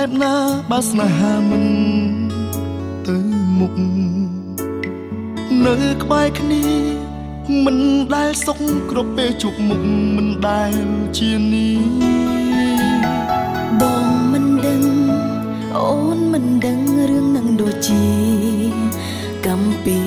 บหน้าบาสนาหามันទៅមុខនៅក្បែរគ្នាមិនដែលសុខគ្រប់ពេលជួបមុខមិនដែលជានេះបងមិនដឹងអូនមិនដឹងរឿងនឹងដូចជាកំពី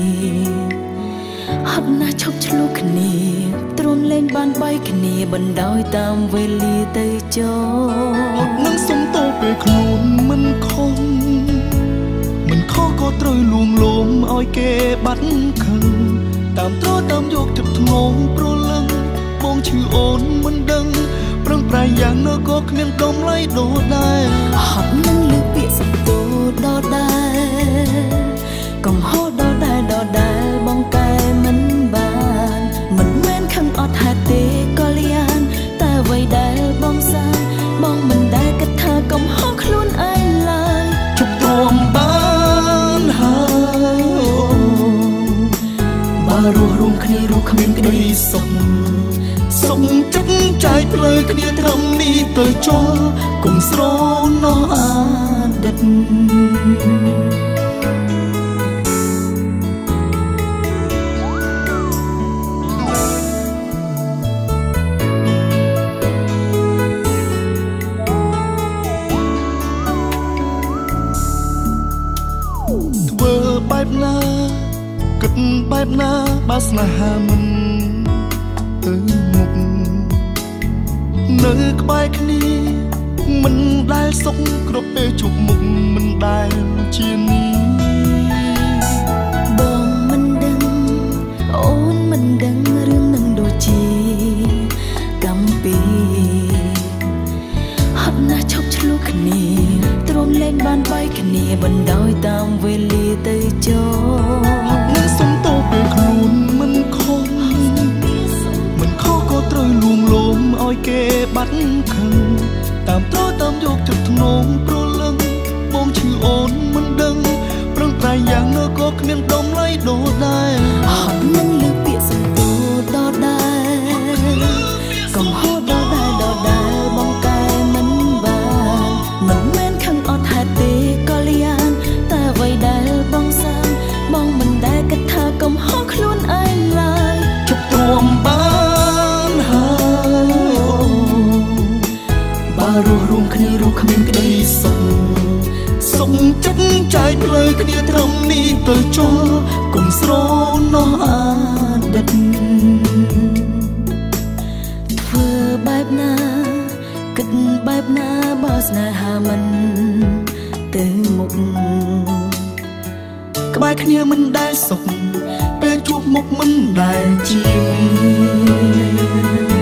ហត់ណាស់ឈប់ឆ្លោះគ្នាទ្រាំលែងបានបែកគ្នាបណ្ដោយតាមវេលាទៅចោហត់នឹងសុំតោពេលខ្លួនមិនខុសមិនខុសក៏ត្រូវលួងលោមឲ្យគេបាត់ខឹងតាមត្រតាមយកទឹកធ្ងន់ប្រលឹងបងឈឺអូនមិនដឹងប្រឹងប្រែងយ៉ាងនៅក៏គ្មានតម្លៃដូចដែរហត់នឹងលើពាក្យសំទោដល់ដែរកំហុសដល់ដែរបងកែមិនបានមិនមែនខឹងអត់ហេតុទេក៏លៀនតែអ្វីដែលបងសាបងមិនដែលគិតថាកំហុសខ្លួនឯងឡើយជប់ទ្រាំបានហើយបើរស់រួមគ្នារស់គ្មានក្តីសុខសុខចិត្តចែកផ្លូវគ្នាត្រឹមនេះទៅចុះកុំស្រណោះអតីតធ្វើបែបណាគិតបែបណាបើស្នេហាមិនទៅមុខនៅក្បែរគ្នាមិនដែលសុខគ្រប់ពេលជួបមុខមិនដែលជានេះបងមិនដឹងអូនមិនដឹងរឿងនឹងដូចជាកំពីហត់ណាស់ឈប់ឆ្លោះគ្នាទ្រាំលែងបានបែកគ្នាបណ្ដោយតាមវេលាទៅចោនឹងសុំតោពេលខ្លួនមិនខុសមិនខុសក៏ត្រូវលួងលោមឲ្យគេបាត់ខឹងតាមត្រតាមយកទឹកធ្ងន់ប្រលឹងបងឈឺអូនមិនដឹងប្រឹងប្រែងយ៉ាងនៅក៏គ្មានតម្លៃដូចដែរហត់នឹងលើពាក្យសំទោដល់ដែរកំហុសដល់ដែរបងកែមិនបានមិនមែនខឹងអត់ហេតុទេក៏លៀនតែអ្វីដែលបងសាបងមិនដែលគិតថាកំហុសខ្លួនឯងឡើយជប់ទ្រាំបានហើយបើរស់រួមគ្នារស់គ្មានក្តីសុខសុខចិត្តចែកផ្លូវគ្នាត្រឹមនេះទៅចុះកុំស្រណោះអតីតធ្វើបែបណាគិតបែបណាបើស្នេហាមិនទៅមុខក្បែរគ្នាមិនដែលសុខពេលជួបមុខមិនដែលជា